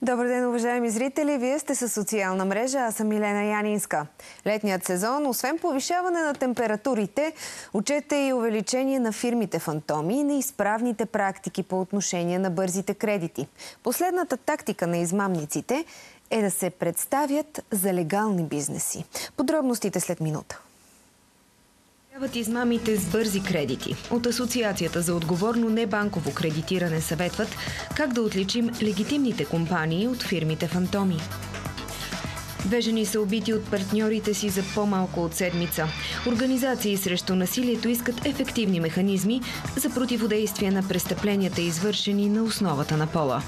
Добър ден, уважаеми зрители! Вие сте със социална мрежа, аз съм Милена Янинска. Летният сезон, освен повишаване на температурите, отчете и увеличение на фирмите фантоми и неизправните практики по отношение на бързите кредити. Последната тактика на измамниците е да се представят за легални бизнеси. Подробностите след минута. Измамите с бързи кредити. От Асоциацията за отговорно небанково кредитиране съветват как да отличим легитимните компании от фирмите фантоми. Две жени са убити от партньорите си за по-малко от седмица. Организации срещу насилието искат ефективни механизми за противодействие на престъпленията, извършени на основата на пола.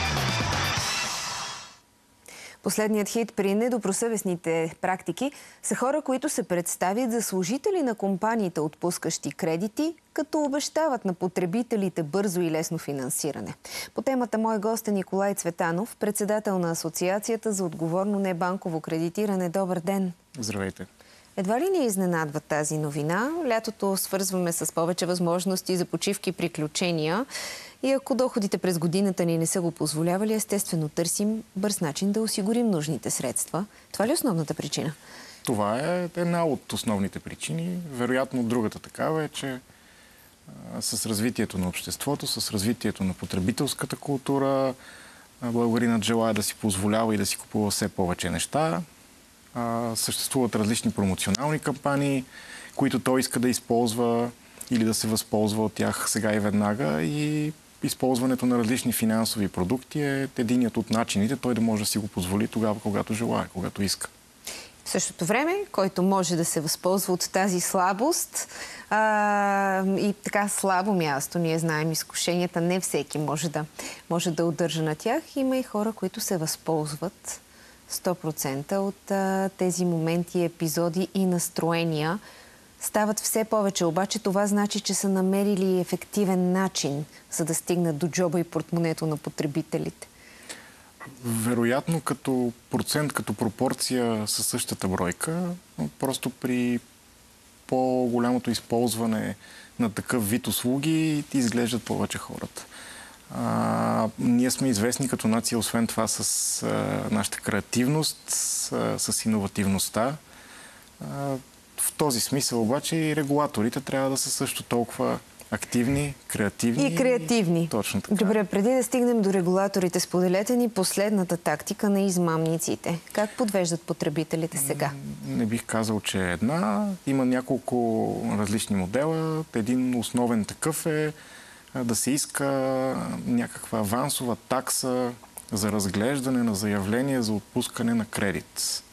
Последният хит при недобросъвестните практики са хора, които се представят за служители на компаниите, отпускащи кредити, като обещават на потребителите бързо и лесно финансиране. По темата мой гост е Николай Цветанов, председател на Асоциацията за отговорно небанково кредитиране. Добър ден! Здравейте! Едва ли ни изненадва тази новина? Лятото свързваме с повече възможности за почивки и приключения. И ако доходите през годината ни не са го позволявали, естествено търсим бърз начин да осигурим нужните средства. Това ли е основната причина? Това е една от основните причини. Вероятно другата такава е, че с развитието на обществото, с развитието на потребителската култура, българинът желае да си позволява и да си купува все повече неща. Съществуват различни промоционални кампании, които той иска да използва или да се възползва от тях сега и веднага, и използването на различни финансови продукти е единият от начините той да може да си го позволи тогава, когато желае, когато иска. В същото време, който може да се възползва от тази слабост и така слабо място, ние знаем изкушенията, не всеки може да удържа на тях. Има и хора, които се възползват 100% от тези моменти, епизоди и настроения. Стават все повече, обаче това значи, че са намерили ефективен начин, за да стигнат до джоба и портмонето на потребителите. Вероятно като процент, като пропорция със същата бройка, просто при по-голямото използване на такъв вид услуги изглеждат повече хората. Ние сме известни като нация, освен това, с нашата креативност, с иновативността. В този смисъл обаче и регулаторите трябва да са също толкова активни, креативни. И креативни. Точно така. Добре, преди да стигнем до регулаторите, споделете ни последната тактика на измамниците. Как подвеждат потребителите сега? Не бих казал, че е една. Има няколко различни модела. Един основен такъв е да се иска някаква авансова такса за разглеждане на заявление за отпускане на кредит.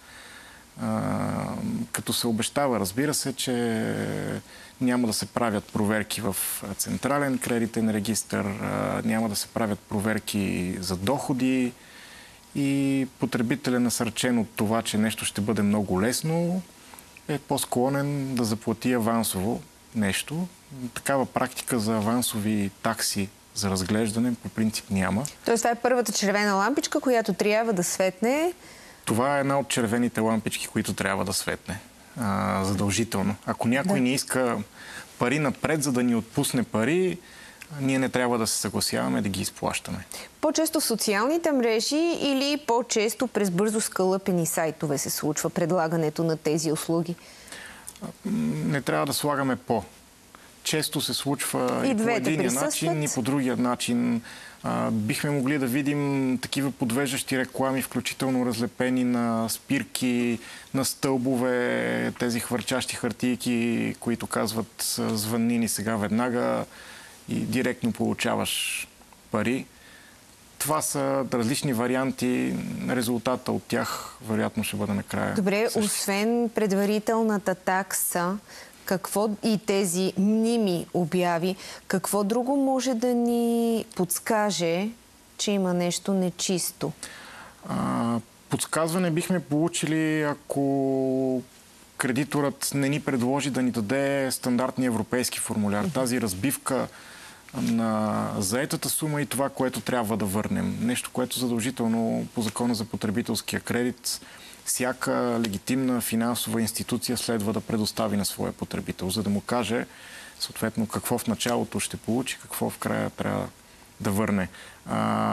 Като се обещава, разбира се, че няма да се правят проверки в централен кредитен регистър, няма да се правят проверки за доходи и потребителят, насърчен от това, че нещо ще бъде много лесно, е по-склонен да заплати авансово нещо. Такава практика за авансови такси за разглеждане по принцип няма. Тоест това е първата червена лампичка, която трябва да светне. Това е една от червените лампички, които трябва да светне. Задължително. Ако някой не иска пари напред, за да ни отпусне пари, ние не трябва да се съгласяваме да ги изплащаме. По-често в социалните мрежи или по-често през бързо скалъпени сайтове се случва предлагането на тези услуги? Не трябва да слагаме по. Често се случва и по единия начин, и по другия начин. Бихме могли да видим такива подвеждащи реклами, включително разлепени на спирки, на стълбове, тези хвърчащи хартийки, които казват звънни ни сега веднага и директно получаваш пари. Това са различни варианти. Резултата от тях вероятно ще бъде накрая. Добре, освен предварителната такса, какво и тези мними обяви, какво друго може да ни подскаже, че има нещо нечисто? Подсказване бихме получили, ако кредиторът не ни предложи да ни даде стандартния европейски формуляр. Тази разбивка на заетата сума и това, което трябва да върнем. Нещо, което задължително по Закона за потребителския кредит всяка легитимна финансова институция следва да предостави на своя потребител, за да му каже съответно какво в началото ще получи, какво в края трябва да върне.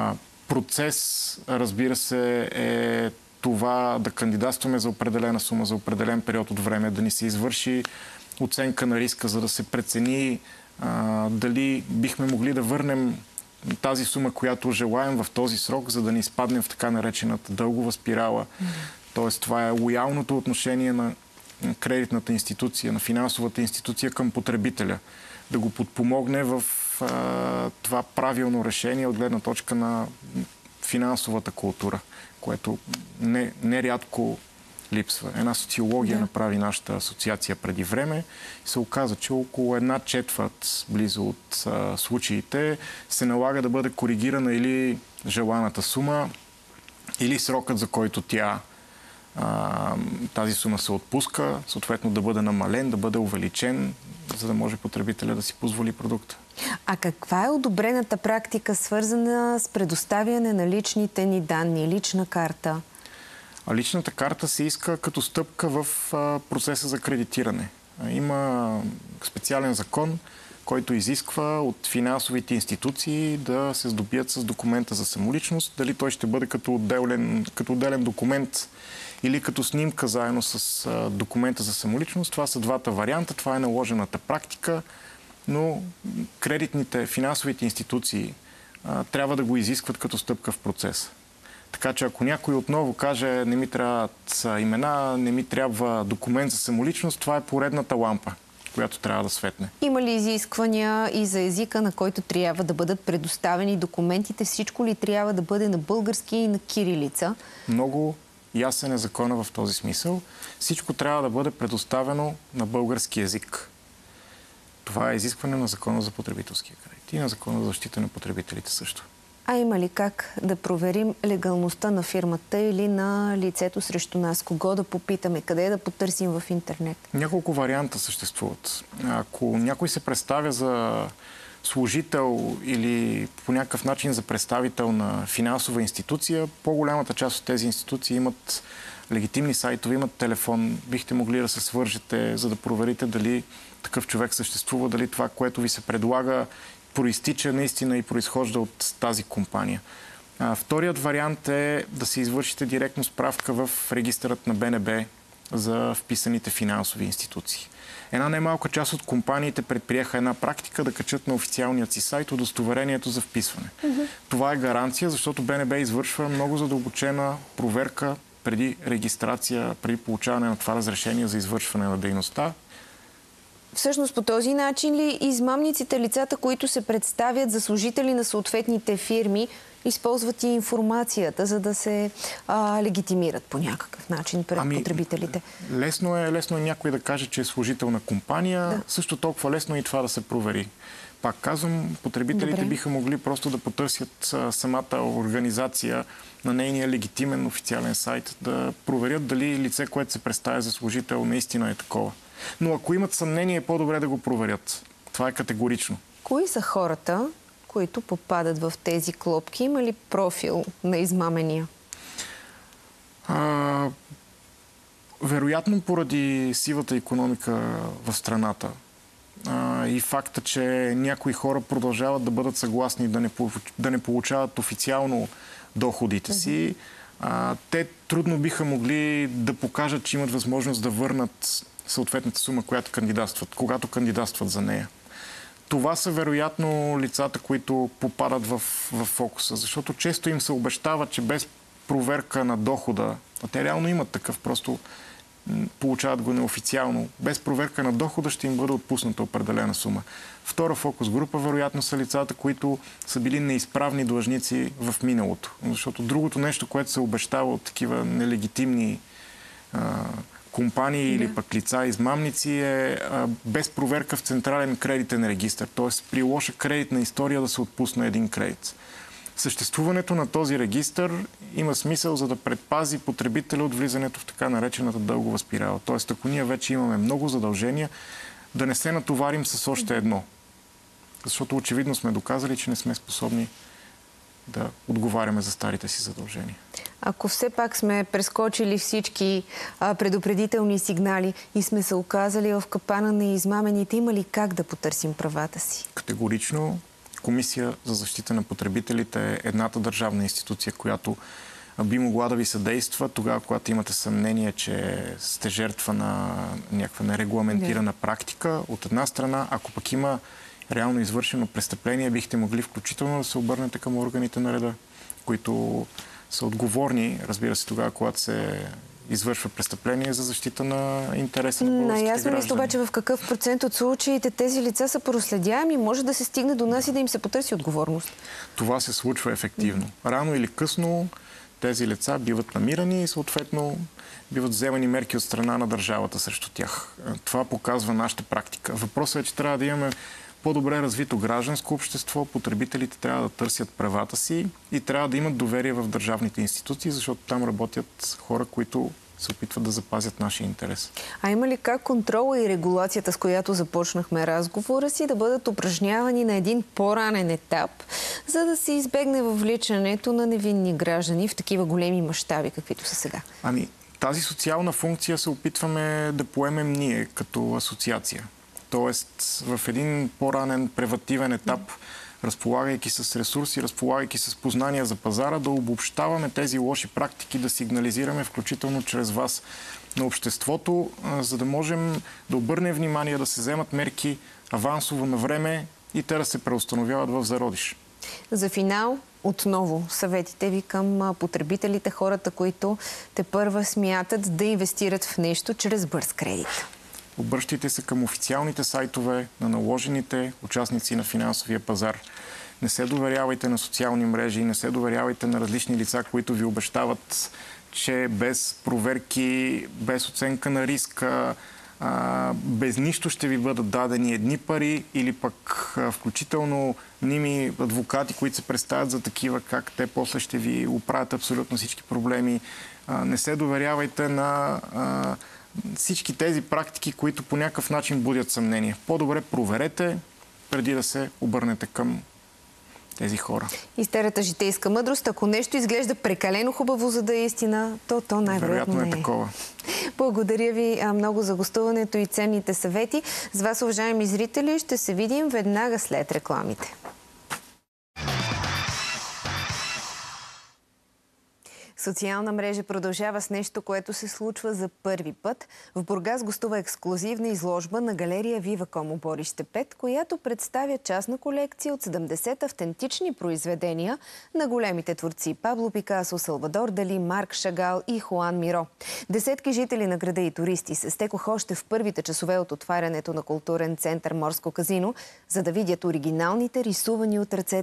процес, разбира се, е това да кандидатстваме за определена сума, за определен период от време, да ни се извърши оценка на риска, за да се прецени дали бихме могли да върнем тази сума, която желаем в този срок, за да не изпаднем в така наречената дългова спирала. Тоест, това е лоялното отношение на кредитната институция, на финансовата институция към потребителя. Да го подпомогне в това правилно решение от гледна точка на финансовата култура, което нерядко липсва. Една социология направи нашата асоциация преди време и се оказа, че около 1/4 близо от случаите се налага да бъде коригирана или желаната сума, или срокът, за който тази сума се отпуска, съответно да бъде намален, да бъде увеличен, за да може потребителя да си позволи продукта. А каква е одобрената практика, свързана с предоставяне на личните ни данни, лична карта? А личната карта се иска като стъпка в процеса за кредитиране. Има специален закон, който изисква от финансовите институции да се здобият с документа за самоличност. Дали той ще бъде като отделен документ или като снимка заедно с документа за самоличност. Това са двата варианта. Това е наложената практика, но кредитните, финансовите институции трябва да го изискват като стъпка в процеса. Така че ако някой отново каже, не ми трябват имена, не ми трябва документ за самоличност, това е поредната лампа, която трябва да светне. Има ли изисквания и за езика, на който трябва да бъдат предоставени документите? Всичко ли трябва да бъде на български и на кирилица? Много ясен е закона в този смисъл. Всичко трябва да бъде предоставено на български език. Това е изискване на закона за потребителския кредит и на закона за защита на потребителите също. А има ли как да проверим легалността на фирмата или на лицето срещу нас? Кого да попитаме? Къде да потърсим в интернет? Няколко варианта съществуват. Ако някой се представя за служител или по някакъв начин за представител на финансова институция, по-голямата част от тези институции имат легитимни сайтове, имат телефон. Бихте могли да се свържете, за да проверите дали такъв човек съществува, дали това, което ви се предлага, проистича наистина и произхожда от тази компания. Вторият вариант е да се извършите директно справка в регистърът на БНБ за вписаните финансови институции. Една немалка част от компаниите предприеха една практика да качат на официалният си сайт удостоверението за вписване. Това е гаранция, защото БНБ извършва много задълбочена проверка преди регистрация, преди получаване на това разрешение за извършване на дейността. Всъщност по този начин ли измамниците, лицата, които се представят за служители на съответните фирми, използват и информацията, за да се легитимират по някакъв начин пред потребителите? Лесно е някой да каже, че е служител на компания. Да. Също толкова лесно и това да се провери. Пак казвам, потребителите биха могли просто да потърсят самата организация на нейния легитимен официален сайт, да проверят дали лице, което се представя за служител, наистина е такова. Но ако имат съмнение, е по-добре да го проверят. Това е категорично. Кои са хората, които попадат в тези клопки? Има ли профил на измамения? Вероятно поради сивата икономика в страната и факта, че някои хора продължават да бъдат съгласни да не получават официално доходите си, те трудно биха могли да покажат, че имат възможност да върнат съответната сума, която кандидатстват, когато кандидатстват за нея. Това са вероятно лицата, които попадат в фокуса, защото често им се обещава, че без проверка на дохода, а те реално имат такъв, просто получават го неофициално, без проверка на дохода ще им бъде отпусната определена сума. Втора фокус група вероятно са лицата, които са били неизправни длъжници в миналото. Защото другото нещо, което се обещава от такива нелегитимни компании или пък лица, измамници, е без проверка в централен кредитен регистър. Т.е. при лоша кредитна история да се отпусне един кредит. Съществуването на този регистър има смисъл, за да предпази потребителя от влизането в така наречената дългова спирала. Т.е. ако ние вече имаме много задължения, да не се натоварим с още едно. Защото очевидно сме доказали, че не сме способни да отговаряме за старите си задължения. Ако все пак сме прескочили всички предупредителни сигнали и сме се оказали в капана на измамените, има ли как да потърсим правата си? Категорично. Комисия за защита на потребителите е едната държавна институция, която би могла да ви съдейства тогава, когато имате съмнение, че сте жертва на някаква нерегламентирана практика. От една страна, ако пък има реално извършено престъпление, бихте могли включително да се обърнете към органите на реда, които са отговорни, разбира се, тогава, когато се извършва престъпление за защита на интереса на българските граждани. Наясно ли сте обаче в какъв процент от случаите тези лица са проследяеми и може да се стигне до нас и да им се потърси отговорност? Това се случва ефективно. Рано или късно тези лица биват намирани и съответно биват вземани мерки от страна на държавата срещу тях. Това показва нашата практика. Въпросът е, че трябва да имаме по-добре развито гражданско общество, потребителите трябва да търсят правата си и трябва да имат доверие в държавните институции, защото там работят хора, които се опитват да запазят нашия интерес. А има ли как контрола и регулацията, с която започнахме разговора си, да бъдат упражнявани на един по-ранен етап, за да се избегне въвличането на невинни граждани в такива големи мащаби, каквито са сега? Тази социална функция се опитваме да поемем ние като асоциация. Тоест в един по-ранен превантивен етап, разполагайки с ресурси, разполагайки с познания за пазара, да обобщаваме тези лоши практики, да сигнализираме, включително чрез вас, на обществото, за да можем да обърнем внимание, да се вземат мерки авансово на време и те да се преустановяват в зародиш. За финал, отново съветите ви към потребителите, хората, които тепърва смятат да инвестират в нещо чрез бърз кредит. Обръщайте се към официалните сайтове на наложените участници на финансовия пазар. Не се доверявайте на социални мрежи, не се доверявайте на различни лица, които ви обещават, че без проверки, без оценка на риска, без нищо ще ви бъдат дадени едни пари или пък включително мними адвокати, които се представят за такива, как те после ще ви оправят абсолютно всички проблеми. Не се доверявайте на всички тези практики, които по някакъв начин будят съмнение. По-добре проверете, преди да се обърнете към тези хора. Истерата житейска мъдрост. Ако нещо изглежда прекалено хубаво, за да е истина, то най-вероятно не е. Такова. Благодаря ви много за гостуването и ценните съвети. С вас, уважаеми зрители, ще се видим веднага след рекламите. Социална мрежа продължава с нещо, което се случва за първи път. В Бургас гостува ексклузивна изложба на галерия Viva.com Оборище 5, която представя частна колекция от 70 автентични произведения на големите творци Пабло Пикасо, Салвадор Дали, Марк Шагал и Хуан Миро. Десетки жители на града и туристи се стекоха още в първите часове от отварянето на културен център Морско казино, за да видят оригиналите рисувани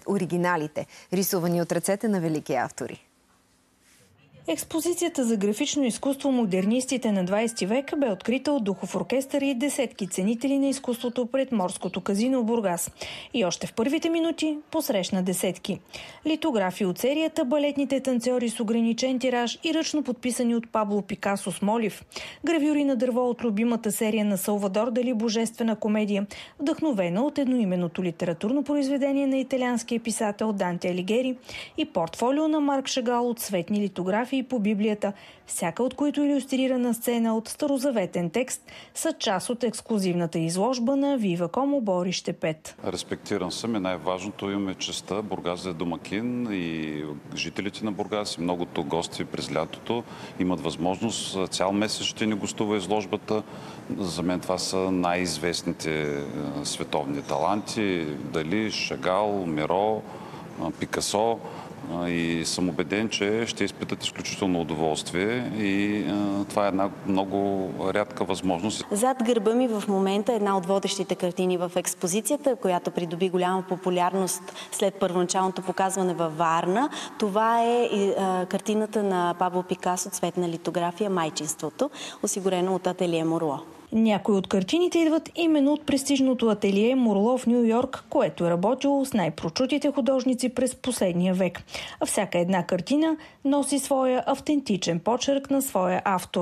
от ръцете на велики автори. Експозицията за графично изкуство «Модернистите на 20 век» бе открита от Духов оркестър и десетки ценители на изкуството пред Морското казино в Бургас. И още в първите минути посрещна десетки. Литографии от серията, балетните танцори с ограничен тираж и ръчно подписани от Пабло Пикасо с молив. Гравюри на дърво от любимата серия на Салвадор Дали «Божествена комедия», вдъхновена от едноименното литературно произведение на италианския писател Данте Алигери, и портфолио на Марк Шагал от цветни литографии по Библията, всяка от които илюстрирана сцена от старозаветен текст, са част от ексклузивната изложба на Viva.com Оборище 5. Респектиран съм и най-важното, имаме честта Бургас да е домакин и жителите на Бургас и многото гости през лятото имат възможност. Цял месец ще ни гостува изложбата. За мен това са най-известните световни таланти. Дали, Шагал, Миро, Пикасо. И съм убеден, че ще изпитат изключително удоволствие и това е една много рядка възможност. Зад гърба ми в момента е една от водещите картини в експозицията, която придоби голяма популярност след първоначалното показване във Варна. Това е картината на Пабло Пикасо «Цветна литография. Майчинството», осигурено от ателие Морло. Някои от картините идват именно от престижното ателие Морло в Ню Йорк, което е работило с най-прочутите художници през последния век. А всяка една картина носи своя автентичен почерк на своя автор.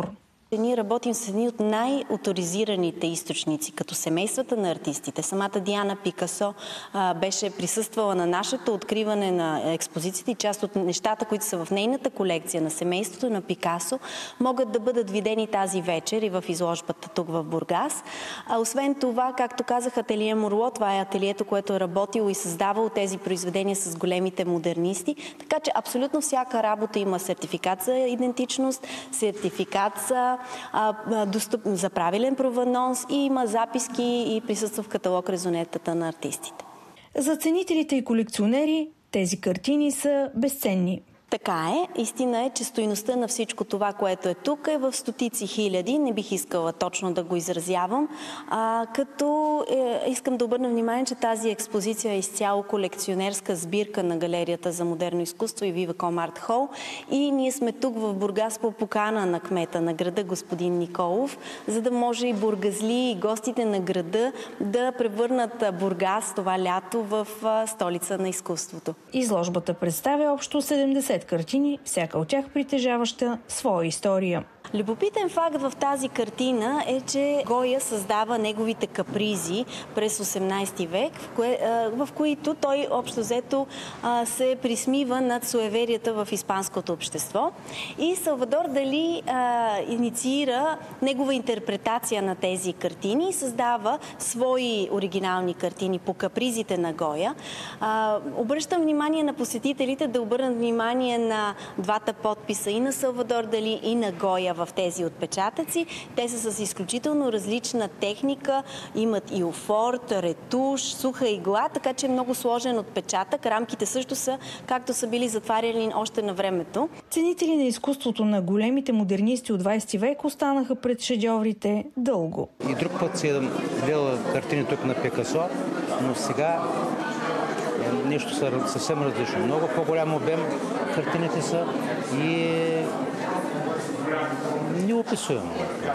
Ние работим с едни от най-оторизираните източници, като семействата на артистите. Самата Диана Пикасо беше присъствала на нашето откриване на експозицията и част от нещата, които са в нейната колекция на семейството на Пикасо, могат да бъдат видени тази вечер и в изложбата тук в Бургас. Освен това, както казах, ателие Морло, това е ателието, което е работило и създавало тези произведения с големите модернисти. Така че абсолютно всяка работа има сертификат за идентичност, сертификат за правилен прованонс и има записки и присъства в каталог резонетата на артистите. За ценителите и колекционери тези картини са безценни. Така е. Истина е, че стойността на всичко това, което е тук, е в стотици хиляди. Не бих искала точно да го изразявам. Искам да обърна внимание, че тази експозиция е изцяло колекционерска сбирка на Галерията за модерно изкуство и Viva.com Art Hall. И ние сме тук в Бургас по покана на кмета на града, господин Николов, за да може и бургазли, и гостите на града да превърнат Бургас това лято в столица на изкуството. Изложбата представя общо 70 картини, всяка от тях притежаваща своя история. Любопитен факт в тази картина е, че Гоя създава неговите капризи през 18 век, в които той общо взето се присмива над суеверията в испанското общество. И Салвадор Дали инициира негова интерпретация на тези картини и създава свои оригинални картини по капризите на Гоя. Обръщам внимание на посетителите да обърнат внимание на двата подписа и на Салвадор Дали, и на Гоя в тези отпечатъци. Те са с изключително различна техника, имат и офорт, ретуш, суха игла, така че е много сложен отпечатък. Рамките също са, както са били затваряли още на времето. Ценители на изкуството на големите модернисти от 20 век останаха пред шедьоврите дълго. И друг път си гледал картини тук на Пикасо, но сега нещо съвсем различно. Много по-голям обем картините са и неописуемо.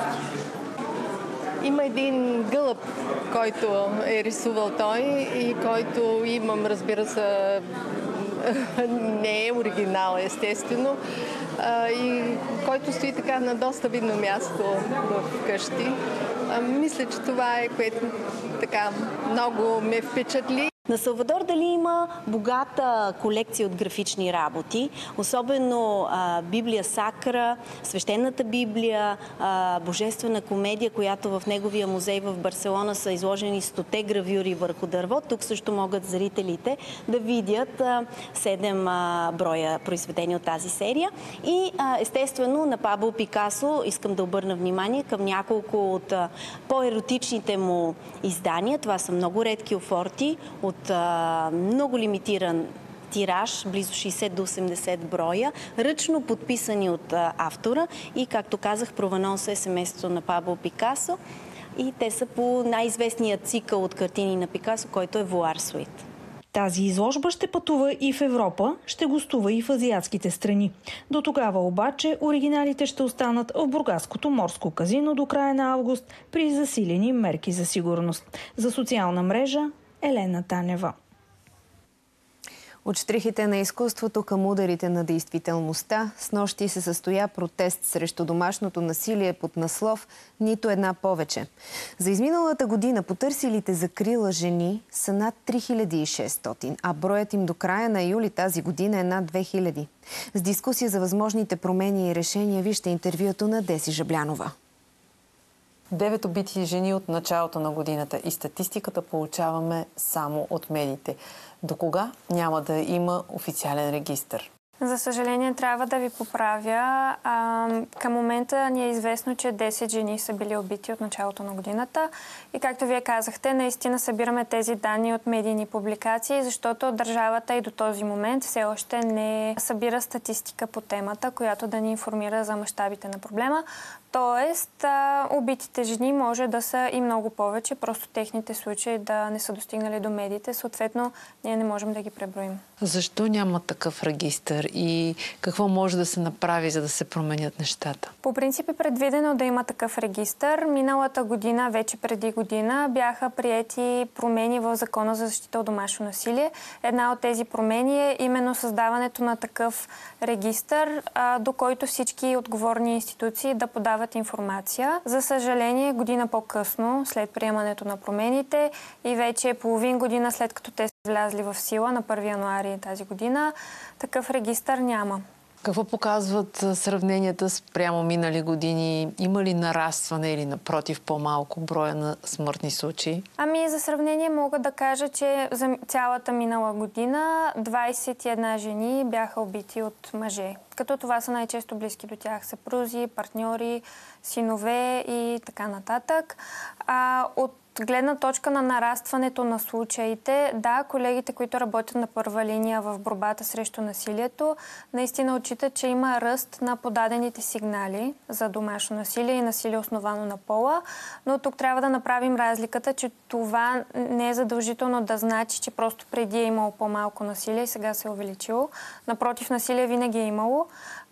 Има един гълъб, който е рисувал той и който имам, разбира се, не е оригинал, естествено, и който стои така на доста видно място в къщи. Мисля, че това е, което така много ме впечатли. На Салвадор Дали има богата колекция от графични работи, особено Библия Сакра, Свещената Библия, Божествена комедия, която в неговия музей в Барселона са изложени 100 гравюри върху дърво. Тук също могат зрителите да видят 7 броя произведения от тази серия. И естествено на Пабло Пикасо искам да обърна внимание към няколко от по-еротичните му издания. Това са много редки офорти от много лимитиран тираж, близо 60 до 80 броя, ръчно подписани от автора и, както казах, прованонса е семейството на Пабло Пикасо и те са по най-известния цикъл от картини на Пикасо, който е Вуар Суит. Тази изложба ще пътува и в Европа, ще гостува и в азиатските страни. До тогава обаче оригиналите ще останат в Бургаското морско казино до края на август при засилени мерки за сигурност. За социална мрежа Елена Танева. От щрихите на изкуството към ударите на действителността, снощи се състоя протест срещу домашното насилие под наслов «Нито една повече». За изминалата година потърсилите закрила жени са над 3600, а броят им до края на юли тази година е над 2000. С дискусия за възможните промени и решения вижте интервюто на Деси Жаблянова. 9 убити жени от началото на годината и статистиката получаваме само от медиите. До кога няма да има официален регистър? За съжаление, трябва да ви поправя. Към момента ни е известно, че 10 жени са били убити от началото на годината. И както вие казахте, наистина събираме тези данни от медийни публикации, защото държавата и до този момент все още не събира статистика по темата, която да ни информира за мащабите на проблема. Тоест, убитите жени може да са и много повече, просто техните случаи да не са достигнали до медиите. Съответно, ние не можем да ги преброим. Защо няма такъв регистър и какво може да се направи, за да се променят нещата? По принцип е предвидено да има такъв регистър. Миналата година, вече преди година, бяха приети промени в Закона за защита от домашно насилие. Една от тези промени е именно създаването на такъв регистър, до който всички отговорни институции да подават получават информация. За съжаление, година по-късно, след приемането на промените и вече половин година след като те са влязли в сила на 1 януари тази година, такъв регистър няма. Какво показват сравненията с прямо минали години? Има ли нарастване или напротив по-малко броя на смъртни случаи? Ами за сравнение мога да кажа, че за цялата минала година 21 жени бяха убити от мъже. Като това са най-често близки до тях съпрузи, партньори, синове и така нататък. От гледна точка на нарастването на случаите, да, колегите, които работят на първа линия в борбата срещу насилието, наистина отчитат, че има ръст на подадените сигнали за домашно насилие и насилие основано на пола, но тук трябва да направим разликата, че това не е задължително да значи, че просто преди е имало по-малко насилие и сега се е увеличило. Напротив, насилие винаги е имало.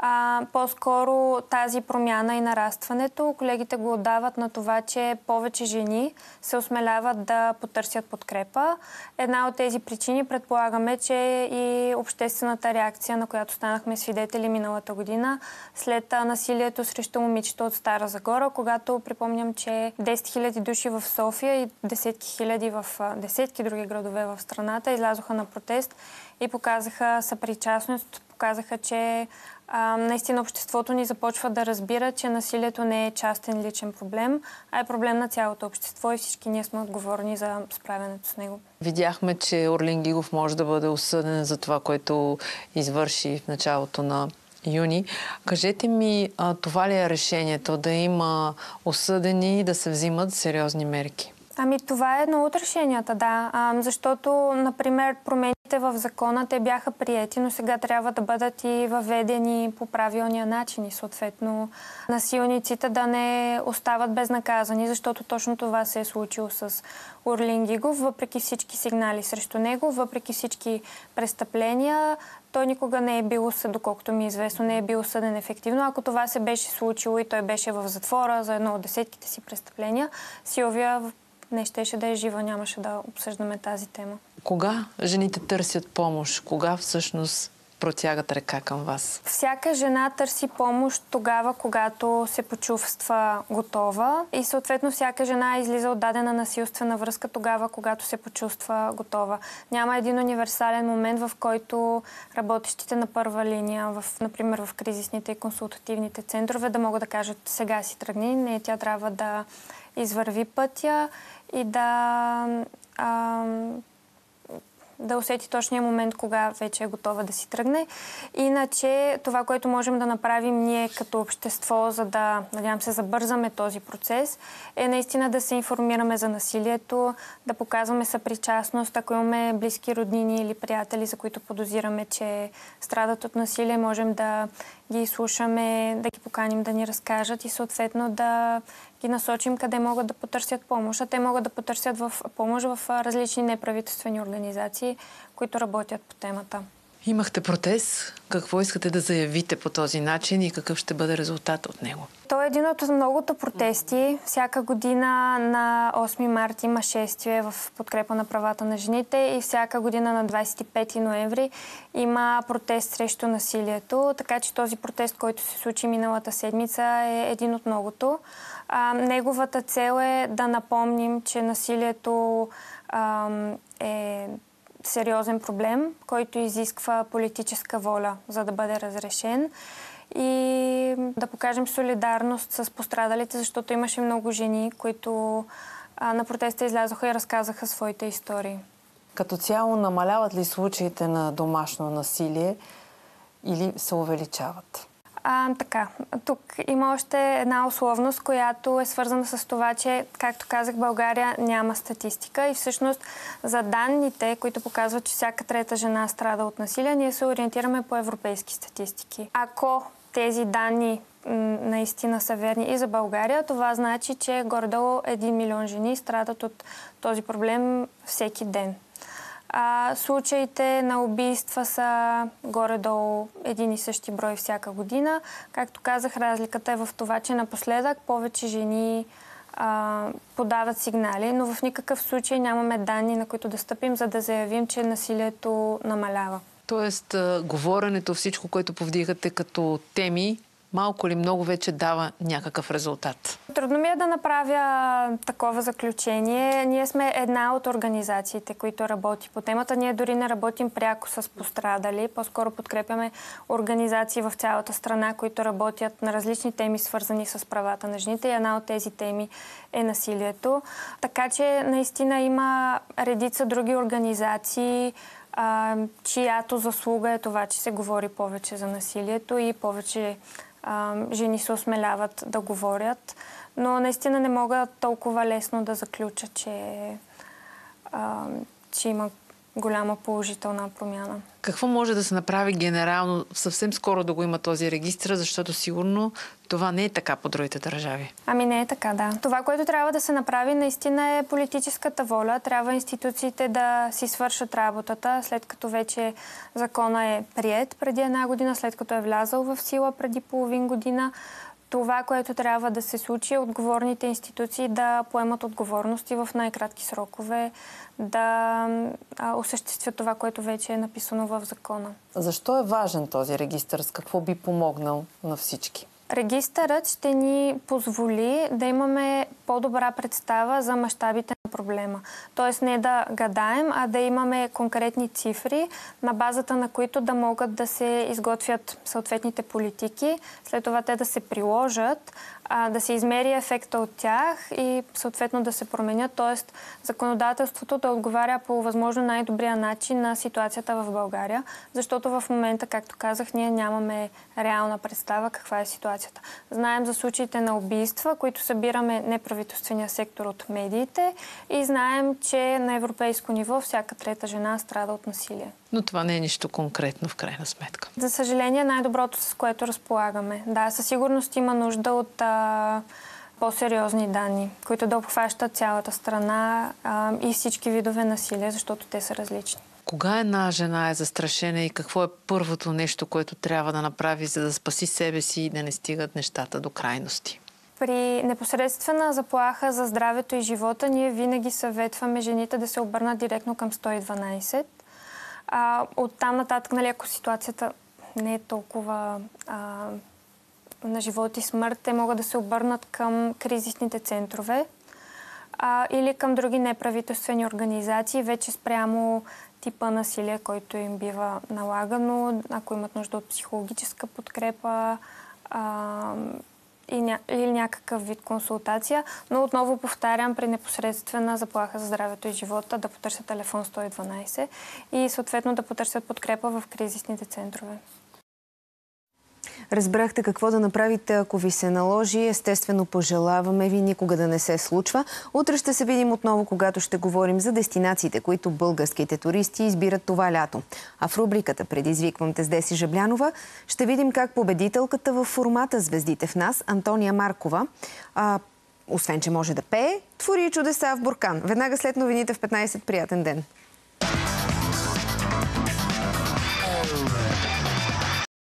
По-скоро тази промяна и нарастването, колегите го отдават на това, че повече жени се осмеляват да потърсят подкрепа. Една от тези причини предполагаме, че и обществената реакция, на която станахме свидетели миналата година, след насилието срещу момичета от Стара Загора, когато припомням, че 10 000 души в София и десетки хиляди в десетки други градове в страната излязоха на протест и показаха съпричастност, показаха, че наистина обществото ни започва да разбира, че насилието не е частен личен проблем, а е проблем на цялото общество и всички ние сме отговорни за справянето с него. Видяхме, че Орлин Гигов може да бъде осъден за това, което извърши в началото на юни. Кажете ми, това ли е решението? Да има осъдени и да се взимат сериозни мерки? Ами това е едно от решенията, да. Защото, например, промените в закона, те бяха приети, но сега трябва да бъдат и въведени по правилния начин и съответно насилниците да не остават безнаказани, защото точно това се е случило с Орлин Гигов. Въпреки всички сигнали срещу него, въпреки всички престъпления, той никога не е бил осъден, доколкото ми е известно, не е бил осъден ефективно. Ако това се беше случило и той беше в затвора за едно от десетките си престъпления, Силвия не щеше да е жива, нямаше да обсъждаме тази тема. Кога жените търсят помощ? Кога всъщност протягат ръка към вас? Всяка жена търси помощ тогава, когато се почувства готова и съответно всяка жена излиза от дадена насилствена връзка тогава, когато се почувства готова. Няма един универсален момент, в който работещите на първа линия, например в кризисните и консултативните центрове, да могат да кажат сега си тръгни. Не, тя трябва да извърви пътя и да усети точния момент, кога вече е готова да си тръгне. Иначе това, което можем да направим ние като общество, за да, надявам се, забързаме този процес, е наистина да се информираме за насилието, да показваме съпричастност. Ако имаме близки роднини или приятели, за които подозираме, че страдат от насилие, можем да ги слушаме, да ги поканим да ни разкажат и съответно да ги насочим къде могат да потърсят помощ. А те могат да потърсят помощ в различни неправителствени организации, които работят по темата. Имахте протест. Какво искате да заявите по този начин и какъв ще бъде резултат от него? Той е един от многото протести. Всяка година на 8 март има шествие в подкрепа на правата на жените и всяка година на 25 ноември има протест срещу насилието. Така че този протест, който се случи миналата седмица, е един от многото. Неговата цел е да напомним, че насилието е сериозен проблем, който изисква политическа воля, за да бъде разрешен. И да покажем солидарност с пострадалите, защото имаше много жени, които на протеста излязоха и разказаха своите истории. Като цяло намаляват ли случаите на домашно насилие или се увеличават? Така. Тук има още една условност, която е свързана с това, че, както казах, България няма статистика и всъщност за данните, които показват, че всяка трета жена страда от насилие, ние се ориентираме по европейски статистики. Ако тези данни наистина са верни и за България, това значи, че горе-долу 1 милион жени страдат от този проблем всеки ден. Случаите на убийства са горе-долу един и същи брой всяка година. Както казах, разликата е в това, че напоследък повече жени подават сигнали, но в никакъв случай нямаме данни, на които да стъпим, за да заявим, че насилието намалява. Тоест, говоренето, всичко, което повдигате като теми, малко или много вече дава някакъв резултат? Трудно ми е да направя такова заключение. Ние сме една от организациите, които работи по темата. Ние дори не работим пряко с пострадали. По-скоро подкрепяме организации в цялата страна, които работят на различни теми, свързани с правата на жените. И една от тези теми е насилието. Така че наистина има редица други организации, чиято заслуга е това, че се говори повече за насилието и повече жени се осмеляват да говорят. Но наистина не мога толкова лесно да заключа, че има голяма положителна промяна. Какво може да се направи генерално съвсем скоро да го има този регистр, защото сигурно това не е така по другите държави? Ами не е така, да. Това, което трябва да се направи, наистина е политическата воля. Трябва институциите да си свършат работата, след като вече закона е приет преди 1 година, след като е влязъл в сила преди половин година. Това, което трябва да се случи, е отговорните институции да поемат отговорности в най-кратки срокове, да осъществят това, което вече е написано в закона. Защо е важен този регистър? С какво би помогнал на всички? Регистърът ще ни позволи да имаме по-добра представа за мащабите на проблема. Тоест не да гадаем, а да имаме конкретни цифри, на базата на които да могат да се изготвят съответните политики, след това те да се приложат, да се измери ефекта от тях и съответно да се променят, т.е. законодателството да отговаря по възможно най-добрия начин на ситуацията в България, защото в момента, както казах, ние нямаме реална представа каква е ситуацията. Знаем за случаите на убийства, които събираме неправителствения сектор от медиите и знаем, че на европейско ниво всяка трета жена страда от насилие. Но това не е нищо конкретно в крайна сметка. За съжаление, най-доброто, с което разполагаме. Да, със сигурност има нужда от по-сериозни данни, които да обхващат цялата страна и всички видове насилие, защото те са различни. Кога една жена е застрашена и какво е първото нещо, което трябва да направи, за да спаси себе си и да не стигат нещата до крайности? При непосредствена заплаха за здравето и живота ние винаги съветваме жените да се обърнат директно към 112. Оттам нататък, ако ситуацията не е толкова на живот и смърт, те могат да се обърнат към кризисните центрове или към други неправителствени организации, вече спрямо типа насилие, който им бива налагано, ако имат нужда от психологическа подкрепа или някакъв вид консултация. Но отново повтарям, при непосредствена заплаха за здравето и живота да потърсят телефон 112 и съответно да потърсят подкрепа в кризисните центрове. Разбрахте какво да направите, ако ви се наложи. Естествено, пожелаваме ви никога да не се случва. Утре ще се видим отново, когато ще говорим за дестинациите, които българските туристи избират това лято. А в рубриката "Предизвиквам те" с Деси Жаблянова ще видим как победителката в формата "Звездите в нас" Антония Маркова, освен че може да пее, твори чудеса в буркан. Веднага след новините в 15. Приятен ден!